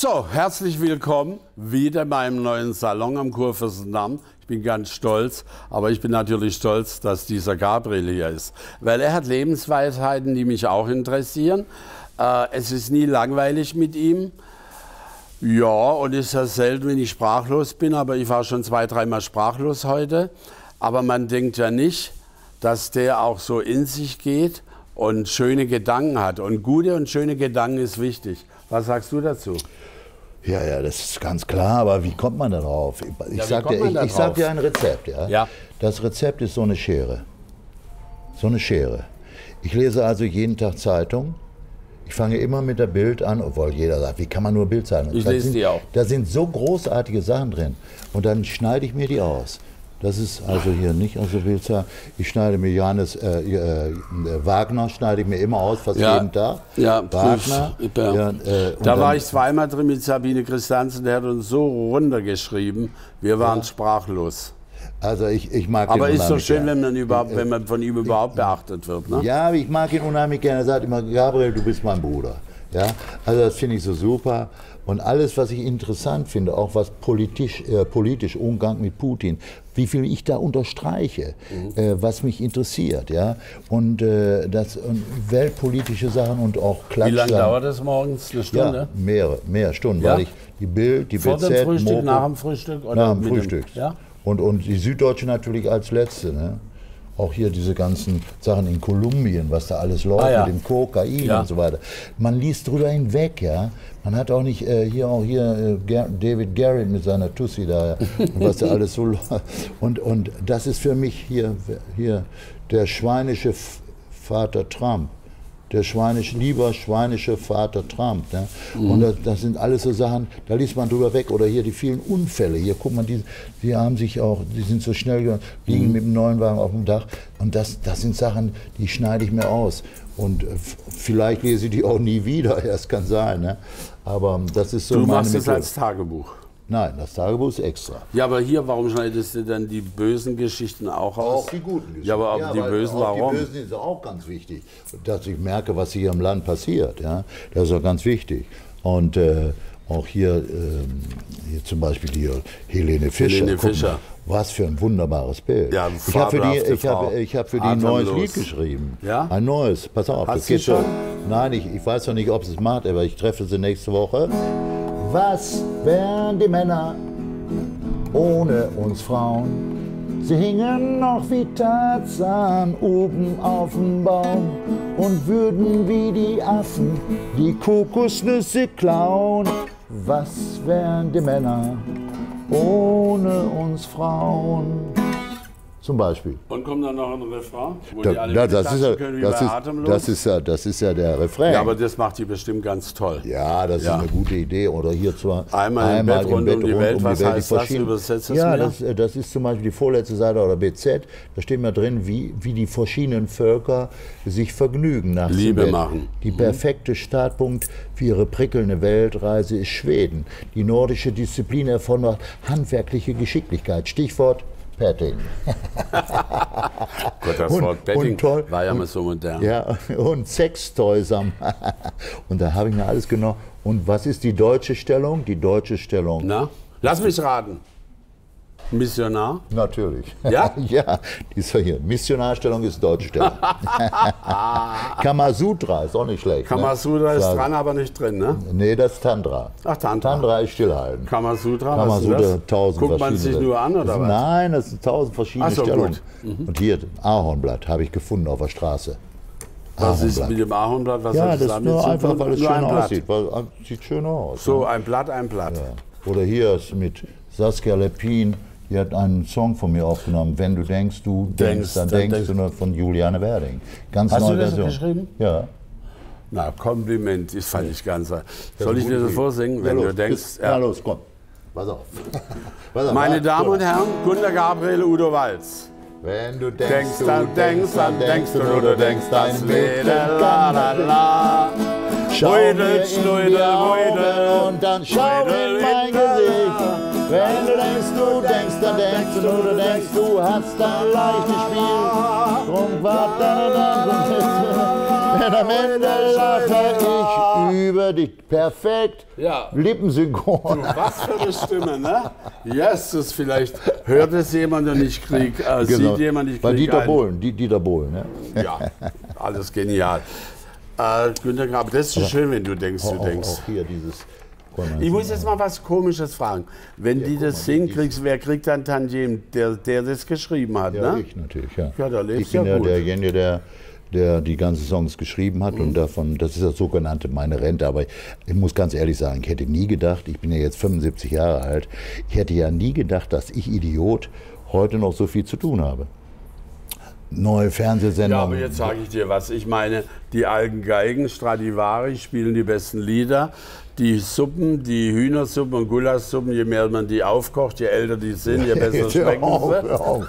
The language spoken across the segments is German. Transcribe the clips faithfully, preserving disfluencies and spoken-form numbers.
So, herzlich willkommen wieder in meinem neuen Salon am Kurfürstendamm. Ich bin ganz stolz, aber ich bin natürlich stolz, dass dieser Gabriel hier ist. Weil er hat Lebensweisheiten, die mich auch interessieren. Äh, es ist nie langweilig mit ihm. Ja, und es ist ja selten, wenn ich sprachlos bin, aber ich war schon zwei, dreimal sprachlos heute. Aber man denkt ja nicht, dass der auch so in sich geht und schöne Gedanken hat. Und gute und schöne Gedanken ist wichtig. Was sagst du dazu? Ja, ja, das ist ganz klar, aber wie kommt man darauf? Ich Ja, sag dir, ich, ich sag dir ein Rezept. Ja? Ja. Das Rezept ist so eine Schere. So eine Schere. Ich lese also jeden Tag Zeitung. Ich fange immer mit der Bild an, obwohl jeder sagt, wie kann man nur Bild sein? Ich lese die auch. Da sind so großartige Sachen drin. Und dann schneide ich mir die aus. Das ist also hier nicht aus der Bildzeitung. Ich schneide mir Johannes äh, äh, Wagner, schneide ich mir immer aus, fast Ja. jeden Tag. Ja, Wagner. ich, ja. Ja, äh, da und war dann- ich zweimal drin mit Sabine Christiansen, der hat uns so runtergeschrieben, wir waren sprachlos. Also ich, ich mag Aber ihn ist doch unheimlich schön, gerne. wenn man, überhaupt, wenn man von ihm überhaupt beachtet wird. Ne? Ja, ich mag ihn unheimlich gerne. Er sagt immer, Gabriel, du bist mein Bruder. Ja, also das finde ich so super. Und alles, was ich interessant finde, auch was politisch, äh, politisch Umgang mit Putin, wie viel ich da unterstreiche, mhm. äh, was mich interessiert, ja, und äh, das und weltpolitische Sachen und auch Klatsch. Wie lange dauert das morgens? Eine Stunde? Ja, mehrere, mehr Stunden, Ja? weil ich die Bild, die Vor B Z, dem Frühstück, Mopo, nach dem Frühstück? Oder nach dem mit Frühstück. Ja? Und, und die Süddeutsche natürlich als letzte, ne? Auch hier diese ganzen Sachen in Kolumbien, was da alles läuft Ah, ja. mit dem Kokain Ja. und so weiter. Man liest drüber hinweg, ja. Man hat auch nicht äh, hier auch hier äh, Ger David Garrett mit seiner Tussi da, was da alles so läuft. Und, und das ist für mich hier, hier der schweinische F Vater Trump. Der schweinische, lieber schweinische Vater Trump. Ne? Mhm. Und das, das sind alles so Sachen, da liest man drüber weg. Oder hier die vielen Unfälle. Hier, guck mal, die, die haben sich auch, die sind so schnell gegangen, liegen mhm. mit dem neuen Wagen auf dem Dach. Und das, das sind Sachen, die schneide ich mir aus. Und äh, vielleicht lese ich die auch nie wieder, das kann sein. Ne? Aber das ist so Du meine machst es Methode. als Tagebuch. Nein, das Tagebuch ist extra. Ja, aber hier, warum schneidest du dann die bösen Geschichten auch aus? Auch die guten Geschichten. Ja, aber auch die weil bösen, auch warum? Die bösen ist auch ganz wichtig, dass ich merke, was hier im Land passiert. Ja? Das ist auch ganz wichtig. Und äh, auch hier, ähm, hier zum Beispiel die Helene Fischer. Helene Guck Fischer. mal, was für ein wunderbares Bild. Ja, eine ich habe für die, fabelhafte ich hab, Frau. ich hab für die ein neues Atemlos. Lied geschrieben. Ja? Ein neues. Pass auf. Hast das du geht schon? Nein, ich, ich weiß noch nicht, ob es macht, aber ich treffe sie nächste Woche. Was wären die Männer ohne uns Frauen? Sie hingen noch wie Tarzan oben auf dem Baum und würden wie die Affen die Kokosnüsse klauen. Was wären die Männer ohne uns Frauen? Zum Beispiel. Und kommt dann noch ein Refrain? Wo Da, die alle da, das, ist ja, können, wie das, bei ist, Atemlos? das, ist ja, das ist ja der Refrain. Ja, aber das macht die bestimmt ganz toll. Ja, das Ja. ist eine gute Idee. Oder hier zwar Einmal im Bett rund um die Welt. Was heißt das? verschiedenen- Übersetzt es Ja, mir. das, äh, das ist zum Beispiel die vorletzte Seite oder B Z. Da steht mal drin, wie, wie die verschiedenen Völker sich vergnügen nach Liebe machen. Die perfekte Startpunkt für ihre prickelnde Weltreise ist Schweden. Die nordische Disziplin erfordert handwerkliche Geschicklichkeit. Stichwort Petting. Gott, das Und- Wort Betting und toll. war ja mal so modern. Ja, und Sextoys am. Und da habe ich mir alles genommen. Und was ist die deutsche Stellung? Die deutsche Stellung. Na? Lass mich raten. Missionar? Natürlich. Ja? Ja, die ist ja hier. Missionarstellung ist deutsche Stellung. Kamasutra ist auch nicht schlecht. Kamasutra ne? ist Sagen- dran, aber nicht drin, ne? Nee, das ist Tantra. Ach, Tantra. Tantra ist stillhalten. Kamasutra, was Kamasutra, ist das? tausend Guckt man verschiedene. sich nur an, oder das, was? Nein, das sind tausend verschiedene Ach so, Stellungen. gut. Mhm. Und hier, Ahornblatt habe ich gefunden auf der Straße. Was ist Ahornblatt. mit dem Ahornblatt? Was Ja, hat das das ist damit nur zu einfach, tun? weil es Nur schön ein Blatt. aussieht. Weil, sieht schön aus. So, ein Blatt, ein Blatt. Ja. Oder hier ist mit Saskia Lepin, die hat einen Song von mir aufgenommen. Wenn du denkst, du denkst, Denkst, dann dann denkst denkst- du nur von Juliane Werding. Ganz Hast neue du das Version. geschrieben? Ja. Na, Kompliment, das fand ich ganz. Soll ich dir das vorsingen, Ja, wenn los, du denkst? bis- Ja, Ja. los, komm. Pass auf. Pass auf. Meine Ja, Damen so. und Herren, Gunter Gabriel, Udo Walz. Wenn du Denkst, denkst, du dann denkst, dann denkst du nur, du denkst, das dein Leben, la la la. Schau Schleudel, mir in schleudel, die Augen schleudel. und dann schau Schleudel in mein in Gesicht. dein- Wenn du denkst, du denkst, dann denkst du nur, du denkst, du hast ein leichtes Spiel. Drum wart dann, dann, dann, Denn am Ende lache ich über dich. Perfekt. Ja. Lippensynchron. Du, was für eine Stimme, ne? Jesus, vielleicht hört es jemand und ich krieg, äh, Genau. sieht jemand, ich krieg Bei Dieter ein. Bohlen, die, Dieter Bohlen. Ne? Ja, alles genial. Äh, Günter Grabe, das ist so schön, wenn du denkst, du Auch, denkst. auch hier dieses. Ich muss jetzt mal was Komisches fragen. Wenn Ja, die guck das mal, hinkriegst, wer kriegt dann Tantiem? Der, der das geschrieben hat, Ja, ne? ich natürlich, ja. Ja, da lebst ich bin ja ja gut. derjenige, der, der die ganzen Songs geschrieben hat und davon, das ist das sogenannte meine Rente. Aber ich muss ganz ehrlich sagen, ich hätte nie gedacht, ich bin ja jetzt fünfundsiebzig Jahre alt, ich hätte ja nie gedacht, dass ich Idiot heute noch so viel zu tun habe. Neue Fernsehsendungen. Ja, aber jetzt sage ich dir was. Ich meine, die alten Geigen, Stradivari, spielen die besten Lieder. Die Suppen, die Hühnersuppen und Gulaschsuppen, je mehr man die aufkocht, je älter die sind, je besser Jetzt hör schmecken auf, sie. hör auf.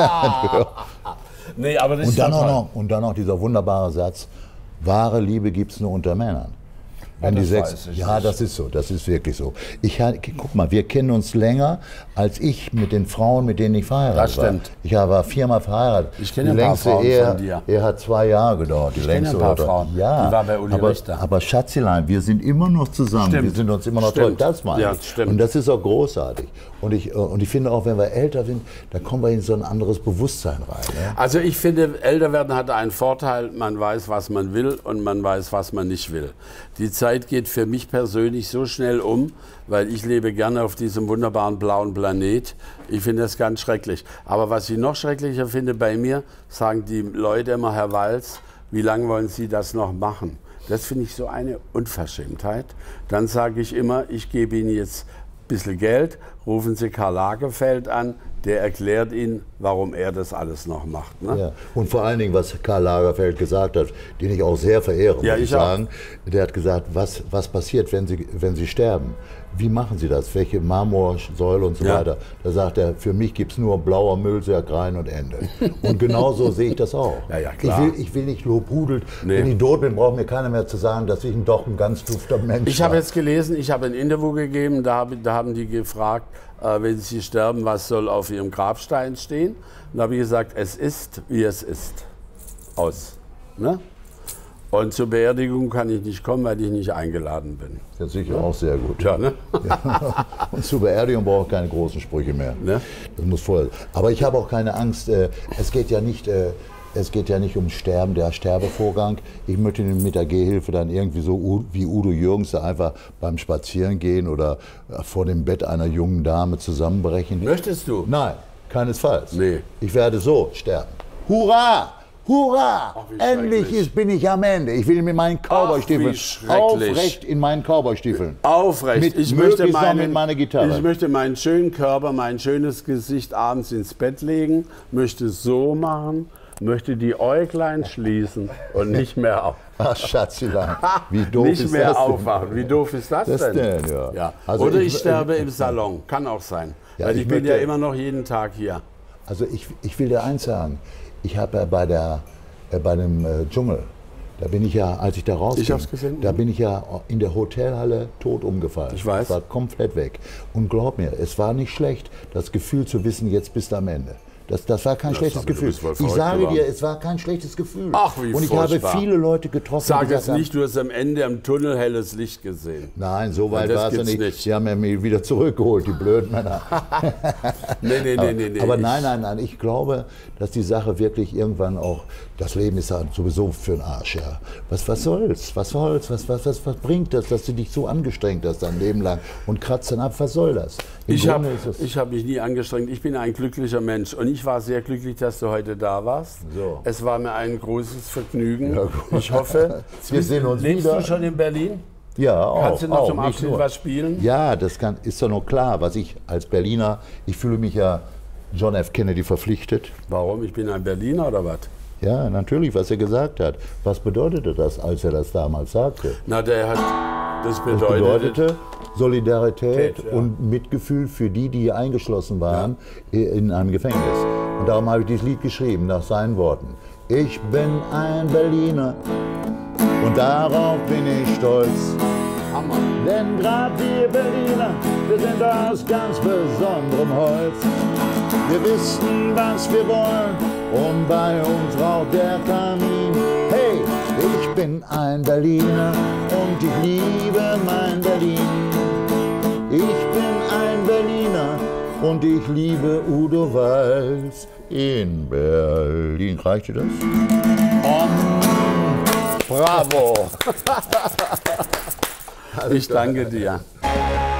Nee, aber das Und ist dann, doch auch toll. noch, und dann noch dieser wunderbare Satz, wahre Liebe gibt es nur unter Männern. Wenn Ja, die das sechs, weiß ich ja, nicht. das ist so, das ist wirklich so. Ich, ha- guck mal, wir kennen uns länger als ich mit den Frauen, mit denen ich verheiratet Das stimmt. war. Ich war viermal verheiratet. Ich kenne Die ein paar längste Frauen Ehe, von dir. Ehe hat zwei Jahre gedauert. Die Ich kenne längste ein paar oder- Frauen. Ja, Die war bei Uli aber, Richter. aber Schatzelein, wir sind immer noch zusammen. Stimmt. Wir sind uns immer noch toll. Stimmt. Das meine Ja, ich. stimmt. Und das ist auch großartig. Und ich, äh, und ich finde auch, wenn wir älter sind, dann kommen wir in so ein anderes Bewusstsein rein. Ne? Also ich finde, älter werden hat einen Vorteil, man weiß, was man will und man weiß, was man nicht will. Die Zeit geht für mich persönlich so schnell um, weil ich lebe gerne auf diesem wunderbaren blauen Planet. Ich finde das ganz schrecklich. Aber was ich noch schrecklicher finde bei mir, sagen die Leute immer, Herr Walz, wie lange wollen Sie das noch machen? Das finde ich so eine Unverschämtheit. Dann sage ich immer, ich gebe Ihnen jetzt ein bisschen Geld, rufen Sie Karl Lagerfeld an, der erklärt Ihnen, warum er das alles noch macht. Ne? Ja. Und vor allen Dingen, was Karl Lagerfeld gesagt hat, den ich auch sehr verehre, Ja, muss ich ich auch. sagen. Der hat gesagt, was, was passiert, wenn Sie, wenn Sie sterben? Wie machen Sie das? Welche Marmorsäule und so Ja. weiter? Da sagt er, für mich gibt es nur blauer Müllsack rein und Ende. Und genau so sehe ich das auch. Ja, ja, klar. Ich will, ich will nicht lobhudelt. Nee. Wenn ich tot bin, braucht mir keiner mehr zu sagen, dass ich doch ein ganz dufter Mensch Ich habe war. jetzt gelesen, ich habe ein Interview gegeben, da, habe, da haben die gefragt, äh, wenn Sie sterben, was soll auf Ihrem Grabstein stehen? Und da habe ich gesagt, es ist, wie es ist. Aus. Ne? Und zur Beerdigung kann ich nicht kommen, weil ich nicht eingeladen bin. Das ist sicher auch sehr gut. Ja, ne? Und zur Beerdigung brauche ich keine großen Sprüche mehr. Ne? Das muss vorher. Aber ich habe auch keine Angst. äh, Es geht ja nicht, äh, es geht ja nicht um Sterben, der Sterbevorgang. Ich möchte mit der Gehhilfe dann irgendwie so U- wie Udo Jürgens da einfach beim Spazierengehen oder äh, vor dem Bett einer jungen Dame zusammenbrechen. Möchtest du? Nein, keinesfalls. Nee. Ich werde so sterben. Hurra! Hurra! Ach, wie Endlich schrecklich. ist, bin ich am Ende. Ich will mit meinen Cowboystiefeln wie schrecklich. aufrecht in meinen Cowboystiefeln. Aufrecht. Mit ich möchte, möglichst noch meinen, mit meiner Gitarre. ich möchte meinen schönen Körper, mein schönes Gesicht abends ins Bett legen, möchte es so machen, möchte die Äuglein schließen und nicht mehr auf. Ach, Schatzelein, wie doof nicht ist mehr das denn? aufwachen. Wie doof ist das, Das denn? denn, ja. Also Oder ich- ich, sterbe im Salon. Kann auch sein. Ja, Weil ich, ich bin ja möchte- immer noch jeden Tag hier. Also ich, ich will dir eins sagen, ich habe ja bei, der, äh, bei dem äh, Dschungel, da bin ich ja, als ich da rausging, Ich hab's gesehen, da mhm. bin ich ja in der Hotelhalle tot umgefallen. Ich weiß. Ich war komplett weg. Und glaub mir, es war nicht schlecht, das Gefühl zu wissen, jetzt bist du am Ende. Das, das war kein Das schlechtes aber du Gefühl. bist wohl Ich verrückt sage geworden. dir, es war kein schlechtes Gefühl. Ach, wie Und ich furchtbar. habe viele Leute getroffen, Sag die jetzt gesagt haben, nicht, du hast am Ende am Tunnel helles Licht gesehen. nein, so weit das war es ja gibt's nicht. nicht. Sie haben ja mich wieder zurückgeholt, die blöden Männer. Nee, nee, nee, nee. nee. Aber Ich- nein, nein, nein, ich glaube, dass die Sache wirklich irgendwann auch, das Leben ist ja sowieso für den Arsch, ja. Was, was soll's, was soll's, was, was, was, was bringt das, dass du dich so angestrengt hast dein Leben lang und kratzt dann ab, was soll das? Im Ich habe Grunde ist es- hab mich nie angestrengt. Ich bin ein glücklicher Mensch. Und ich war sehr glücklich, dass du heute da warst. So. Es war mir ein großes Vergnügen. Ja, gut. Ich hoffe, Wir sehen uns lebst wieder. du schon in Berlin? Ja, auch. Kannst du noch auch, zum nicht Abschied nur. was spielen? Ja, das kann, ist doch nur klar, was ich als Berliner, ich fühle mich ja John F. Kennedy verpflichtet. Warum? Ich bin ein Berliner oder was? Ja, natürlich, was er gesagt hat. Was bedeutete das, als er das damals sagte? Na, der hat, das Das bedeutet, bedeutete Solidarität Ja. und Mitgefühl für die, die hier eingeschlossen waren in einem Gefängnis. Und darum habe ich dieses Lied geschrieben, nach seinen Worten. Ich bin ein Berliner und darauf bin ich stolz. Hammer. Denn gerade wir Berliner, wir sind aus ganz besonderem Holz. Wir wissen, was wir wollen und bei uns raucht der Kamin. Hey, ich bin bin ein Berliner und ich liebe mein Berlin. Ich bin ein Berliner und ich liebe Udo Walz in Berlin. Reicht dir das? Oh, bravo! Ich danke dir.